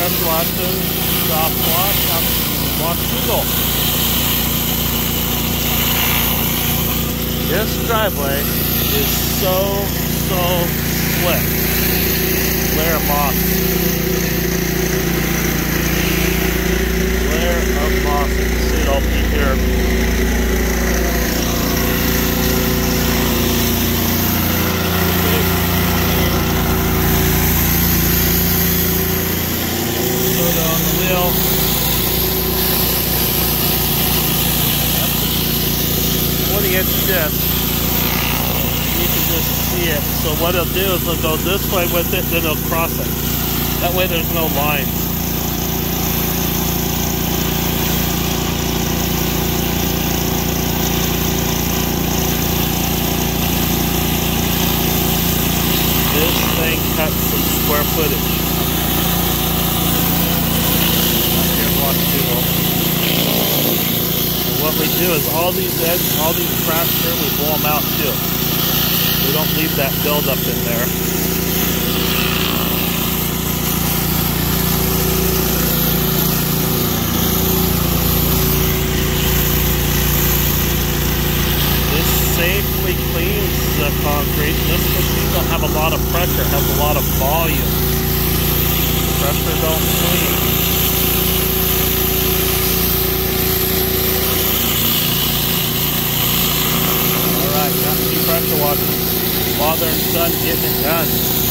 pressure washing, soft wash Eagle. This driveway is so slick. Layer of moss. Layer of moss. You can see it all through here. On the wheel. That's a 20-inch disc. You can just see it. So what it'll do is it'll go this way with it, then it'll cross it. That way there's no lines. This thing cuts some square footage. What we do is all these edges, all these cracks here, we blow them out too. We don't leave that buildup in there. This safely cleans the concrete. This machine don't have a lot of pressure, it has a lot of volume. Pressure don't clean. Pressure washing. Father and son getting it done.